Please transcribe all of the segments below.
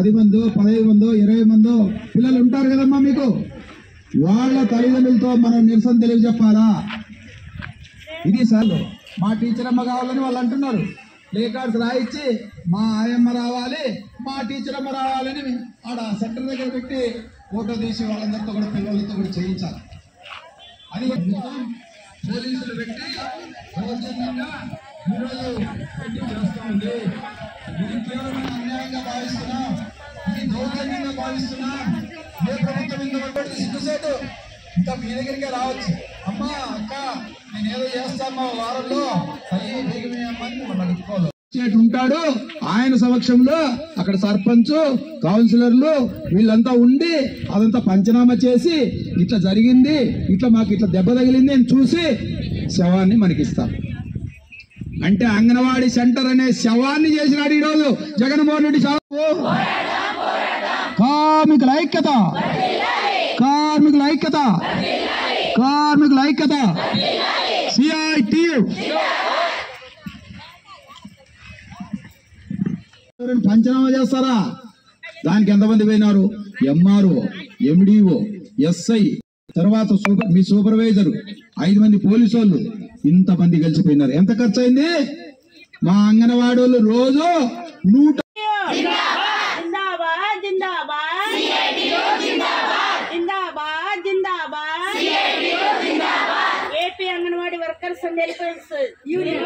10 మందో 15 మందో 20 మందో పిల్లలు ఉంటారు కదమ్మా మీకు. వాళ్ళ తల్లిదండ్రులతో మనం నిరసన తెలియజెప్పాలా? ఇది సార్ మా టీచర్ అమ్మ కావాలని వాళ్ళు అంటున్నారు. ప్లే కార్డ్స్ రాయించి మా ఆయమ్మ రావాలి, మా టీచర్ అమ్మ రావాలని ఆడ సెంటర్ దగ్గర పెట్టి ఫోటో తీసి వాళ్ళందరితో కూడా పిల్లలతో కూడా చేయించాలి. అది పోలీసులు పెట్టి దౌర్జన్యంగా ఈరోజు చేస్తూ ఉంది. ఇది కేవలం అన్యాయంగా భావిస్తున్నాం, ఇది దౌర్జన్యంగా భావిస్తున్నాం. ఏ ప్రభుత్వం ఇంత సిగ్గుసేటు ఇంకా మీ దగ్గరికే రావచ్చు. అమ్మా అక్క నేనేదో చేస్తాను వారంలో ఉంటాడు. ఆయన సమక్షంలో అక్కడ సర్పంచ్ కౌన్సిలర్లు వీళ్ళంతా ఉండి అదంతా పంచనామా చేసి ఇట్లా జరిగింది, ఇట్లా మాకు ఇట్లా దెబ్బ తగిలింది అని చూసి శవాన్ని మనకిస్తాం. అంటే అంగన్వాడీ సెంటర్ అనే శవాన్ని చేసినాడు ఈరోజు జగన్మోహన్ రెడ్డి. కార్మికుల ఐక్యత, కార్మికుల ఐక్యత, కార్మికుల ఐక్యత. పంచనామా చేస్తారా? దానికి ఎంతమంది పోయినారు? ఎంఆర్ఓ, ఎండిఓ, ఎస్ఐ, తర్వాత మీ సూపర్వైజర్, 5 మంది పోలీసు వాళ్ళు, ఇంతమంది కలిసిపోయినారు. ఎంత ఖర్చు అయింది? మా అంగన్వాడీ వాళ్ళు రోజు 100 anganwadi workers and helpers union,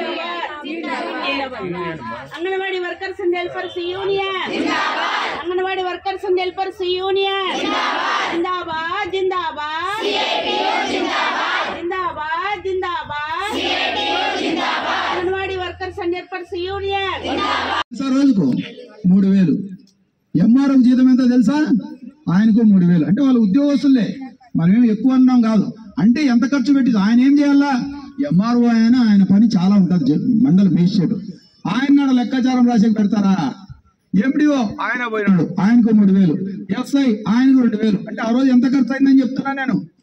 anganwadi workers and helpers union, anganwadi workers and helpers union జిందాబాద్, జిందాబాద్, జిందాబాద్, జిందాబాద్, anganwadi workers and helpers union. రోజుకు 3000. ఎంఆర్ఓ జీతం ఎంత తెలుసా? ఆయనకు 3000. అంటే వాళ్ళ ఉద్యోగస్తులే, మనమేం ఎక్కువ అన్నాం కాదు. అంటే ఎంత ఖర్చు పెట్టి ఆయన ఏం చేయాలా? ఎంఆర్ఓ ఆయన పని చాలా ఉంటుంది. మండల మేజిస్ట్రేట్ ఆయన లెక్కాచారం రాసి పెడతారా? ఎండిఓ ఆయన పోయినాడు, ఆయనకు 3000. ఎస్ఐ ఆయనకు 2000. అంటే ఆ రోజు ఎంత ఖర్చు అయిందని చెప్తున్నా నేను.